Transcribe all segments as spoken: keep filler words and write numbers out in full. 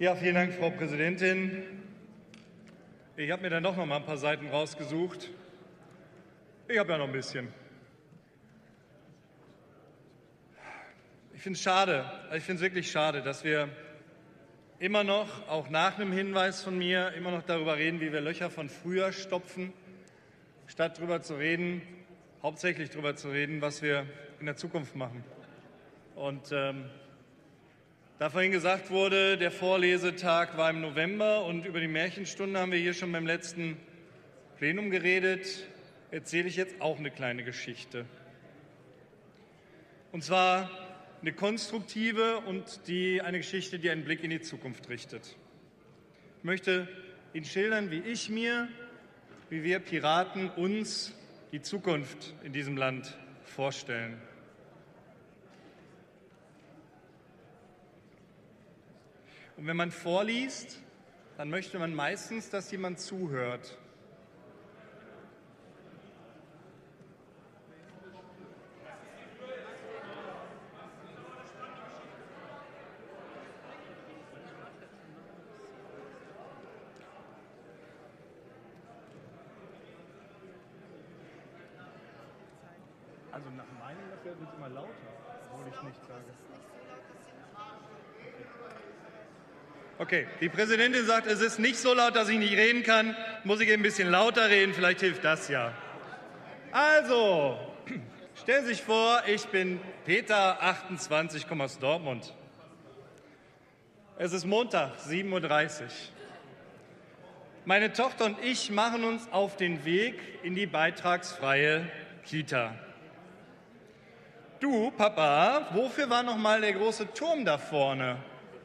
Ja, vielen Dank, Frau Präsidentin. Ich habe mir dann doch noch mal ein paar Seiten rausgesucht. Ich habe ja noch ein bisschen. Ich finde es schade, ich finde es wirklich schade, dass wir immer noch, auch nach einem Hinweis von mir, immer noch darüber reden, wie wir Löcher von früher stopfen, statt darüber zu reden, hauptsächlich darüber zu reden, was wir in der Zukunft machen. Und ähm, da vorhin gesagt wurde, der Vorlesetag war im November und über die Märchenstunde haben wir hier schon beim letzten Plenum geredet, erzähle ich jetzt auch eine kleine Geschichte. Und zwar eine konstruktive und die, eine Geschichte, die einen Blick in die Zukunft richtet. Ich möchte Ihnen schildern, wie ich mir, wie wir Piraten uns die Zukunft in diesem Land vorstellen. Und wenn man vorliest, dann möchte man meistens, dass jemand zuhört. Also nach meinem Dafür wird es immer lauter, obwohl ich nichts sage. Okay, die Präsidentin sagt, es ist nicht so laut, dass ich nicht reden kann. Muss ich ein bisschen lauter reden? Vielleicht hilft das ja. Also, stellen Sie sich vor, ich bin Peter, achtundzwanzig, komme aus Dortmund. Es ist Montag, sieben Uhr dreißig. Meine Tochter und ich machen uns auf den Weg in die beitragsfreie Kita. Du, Papa, wofür war noch mal der große Turm da vorne?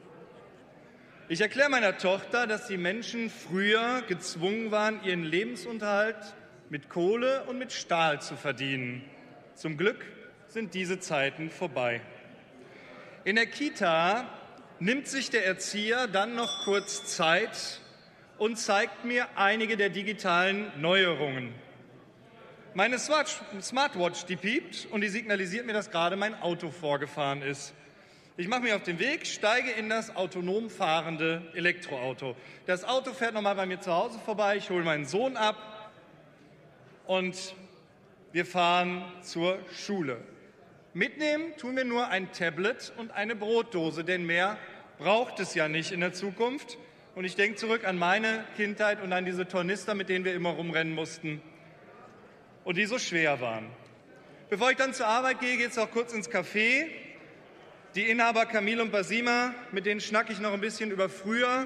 Ich erkläre meiner Tochter, dass die Menschen früher gezwungen waren, ihren Lebensunterhalt mit Kohle und mit Stahl zu verdienen. Zum Glück sind diese Zeiten vorbei. In der Kita nimmt sich der Erzieher dann noch kurz Zeit und zeigt mir einige der digitalen Neuerungen. Meine Smartwatch, die piept und die signalisiert mir, dass gerade mein Auto vorgefahren ist. Ich mache mich auf den Weg, steige in das autonom fahrende Elektroauto. Das Auto fährt nochmal bei mir zu Hause vorbei, ich hole meinen Sohn ab und wir fahren zur Schule. Mitnehmen tun wir nur ein Tablet und eine Brotdose, denn mehr braucht es ja nicht in der Zukunft. Und ich denke zurück an meine Kindheit und an diese Tornister, mit denen wir immer rumrennen mussten und die so schwer waren. Bevor ich dann zur Arbeit gehe, geht es auch kurz ins Café. Die Inhaber Camille und Basima, mit denen schnacke ich noch ein bisschen über früher.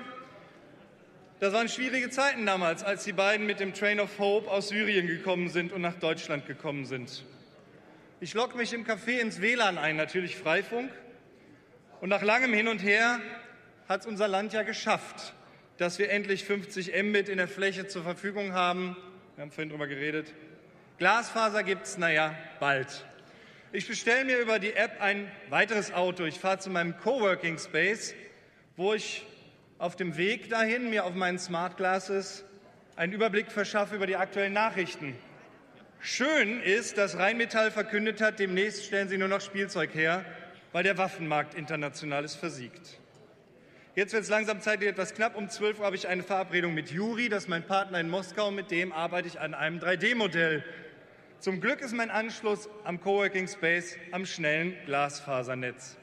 Das waren schwierige Zeiten damals, als die beiden mit dem Train of Hope aus Syrien gekommen sind und nach Deutschland gekommen sind. Ich logge mich im Café ins W L A N ein, natürlich Freifunk. Und nach langem Hin und Her hat es unser Land ja geschafft, dass wir endlich fünfzig Mbit in der Fläche zur Verfügung haben. Wir haben vorhin drüber geredet. Glasfaser gibt es, naja, bald. Ich bestelle mir über die App ein weiteres Auto. Ich fahre zu meinem Coworking Space, wo ich auf dem Weg dahin mir auf meinen Smart Glasses einen Überblick verschaffe über die aktuellen Nachrichten. Schön ist, dass Rheinmetall verkündet hat, demnächst stellen sie nur noch Spielzeug her, weil der Waffenmarkt international ist versiegt. Jetzt wird es langsam zeitlich etwas knapp. Um zwölf Uhr habe ich eine Verabredung mit Juri, das ist mein Partner in Moskau, mit dem arbeite ich an einem drei D Modell. Zum Glück ist mein Anschluss am Coworking Space am schnellen Glasfasernetz.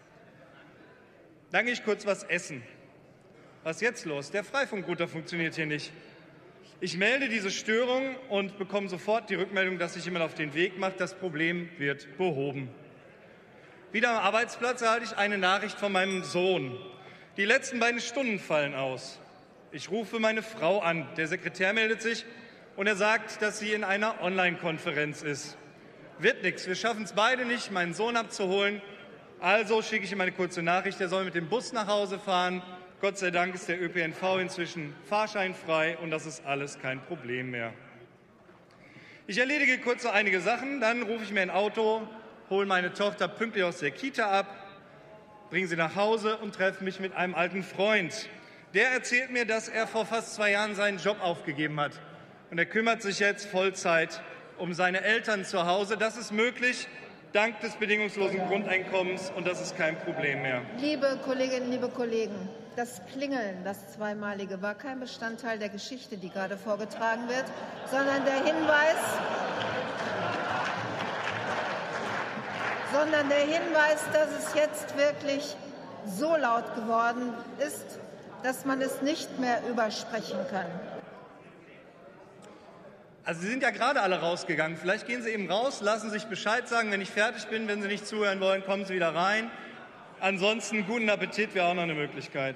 Dann gehe ich kurz was essen. Was ist jetzt los? Der Freifunkrouter funktioniert hier nicht. Ich melde diese Störung und bekomme sofort die Rückmeldung, dass sich jemand auf den Weg macht. Das Problem wird behoben. Wieder am Arbeitsplatz erhalte ich eine Nachricht von meinem Sohn. Die letzten beiden Stunden fallen aus. Ich rufe meine Frau an. Der Sekretär meldet sich. Und er sagt, dass sie in einer Online-Konferenz ist. Wird nichts, wir schaffen es beide nicht, meinen Sohn abzuholen. Also schicke ich ihm eine kurze Nachricht, er soll mit dem Bus nach Hause fahren. Gott sei Dank ist der Ö P N V inzwischen fahrscheinfrei und das ist alles kein Problem mehr. Ich erledige kurz noch einige Sachen, dann rufe ich mir ein Auto, hole meine Tochter pünktlich aus der Kita ab, bringe sie nach Hause und treffe mich mit einem alten Freund. Der erzählt mir, dass er vor fast zwei Jahren seinen Job aufgegeben hat. Und er kümmert sich jetzt Vollzeit um seine Eltern zu Hause. Das ist möglich, dank des bedingungslosen Grundeinkommens, und das ist kein Problem mehr. Liebe Kolleginnen, liebe Kollegen, das Klingeln, das Zweimalige, war kein Bestandteil der Geschichte, die gerade vorgetragen wird, sondern der Hinweis, sondern der Hinweis, dass es jetzt wirklich so laut geworden ist, dass man es nicht mehr übersprechen kann. Also Sie sind ja gerade alle rausgegangen. Vielleicht gehen Sie eben raus, lassen sich Bescheid sagen, wenn ich fertig bin. Wenn Sie nicht zuhören wollen, kommen Sie wieder rein. Ansonsten guten Appetit wäre auch noch eine Möglichkeit.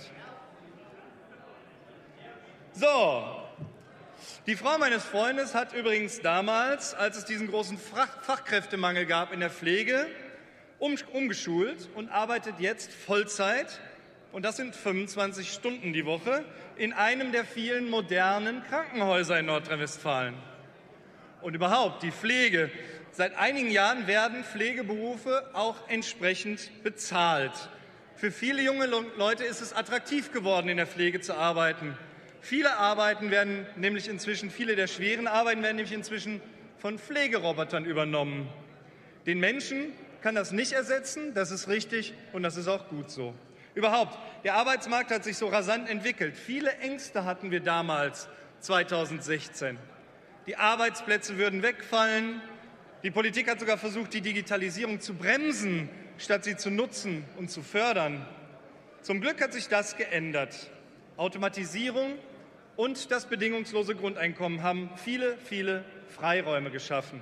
So, die Frau meines Freundes hat übrigens damals, als es diesen großen Fachkräftemangel gab in der Pflege, um, umgeschult und arbeitet jetzt Vollzeit, und das sind fünfundzwanzig Stunden die Woche, in einem der vielen modernen Krankenhäuser in Nordrhein-Westfalen. Und überhaupt, die Pflege. Seit einigen Jahren werden Pflegeberufe auch entsprechend bezahlt. Für viele junge Leute ist es attraktiv geworden, in der Pflege zu arbeiten. Viele Arbeiten werden nämlich inzwischen, viele der schweren Arbeiten werden nämlich inzwischen von Pflegerobotern übernommen. Den Menschen kann das nicht ersetzen, das ist richtig und das ist auch gut so. Überhaupt, der Arbeitsmarkt hat sich so rasant entwickelt. Viele Ängste hatten wir damals, zweitausendsechzehn. Die Arbeitsplätze würden wegfallen. Die Politik hat sogar versucht, die Digitalisierung zu bremsen, statt sie zu nutzen und zu fördern. Zum Glück hat sich das geändert. Automatisierung und das bedingungslose Grundeinkommen haben viele, viele Freiräume geschaffen.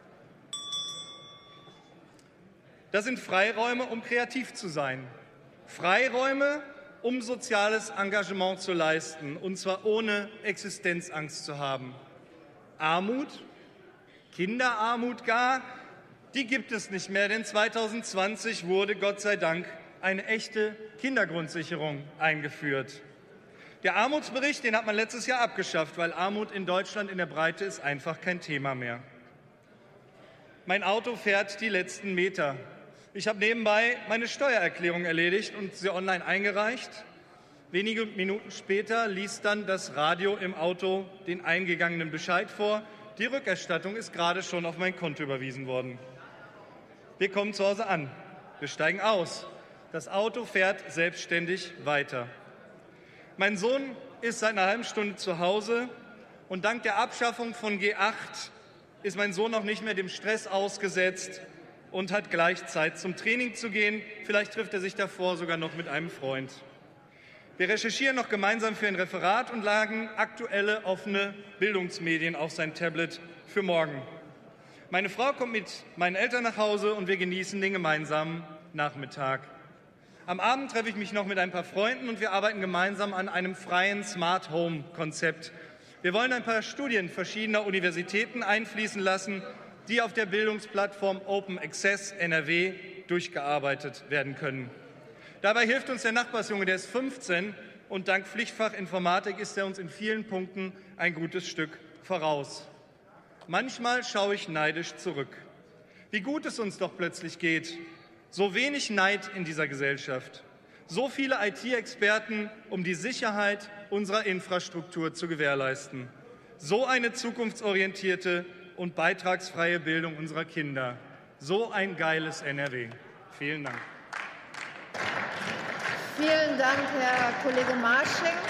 Das sind Freiräume, um kreativ zu sein. Freiräume, um soziales Engagement zu leisten, und zwar ohne Existenzangst zu haben. Armut, Kinderarmut gar, die gibt es nicht mehr, denn zweitausendzwanzig wurde Gott sei Dank eine echte Kindergrundsicherung eingeführt. Der Armutsbericht, den hat man letztes Jahr abgeschafft, weil Armut in Deutschland in der Breite ist einfach kein Thema mehr. Mein Auto fährt die letzten Meter. Ich habe nebenbei meine Steuererklärung erledigt und sie online eingereicht. Wenige Minuten später liest dann das Radio im Auto den eingegangenen Bescheid vor. Die Rückerstattung ist gerade schon auf mein Konto überwiesen worden. Wir kommen zu Hause an. Wir steigen aus. Das Auto fährt selbstständig weiter. Mein Sohn ist seit einer halben Stunde zu Hause und dank der Abschaffung von G acht ist mein Sohn noch nicht mehr dem Stress ausgesetzt und hat gleich Zeit zum Training zu gehen. Vielleicht trifft er sich davor sogar noch mit einem Freund. Wir recherchieren noch gemeinsam für ein Referat und laden aktuelle offene Bildungsmedien auf sein Tablet für morgen. Meine Frau kommt mit meinen Eltern nach Hause und wir genießen den gemeinsamen Nachmittag. Am Abend treffe ich mich noch mit ein paar Freunden und wir arbeiten gemeinsam an einem freien Smart Home Konzept. Wir wollen ein paar Studien verschiedener Universitäten einfließen lassen, die auf der Bildungsplattform Open Access N R W durchgearbeitet werden können. Dabei hilft uns der Nachbarsjunge, der ist fünfzehn, und dank Pflichtfach Informatik ist er uns in vielen Punkten ein gutes Stück voraus. Manchmal schaue ich neidisch zurück. Wie gut es uns doch plötzlich geht. So wenig Neid in dieser Gesellschaft. So viele I T-Experten, um die Sicherheit unserer Infrastruktur zu gewährleisten. So eine zukunftsorientierte und beitragsfreie Bildung unserer Kinder. So ein geiles N R W. Vielen Dank. Vielen Dank, Herr Kollege Marsching.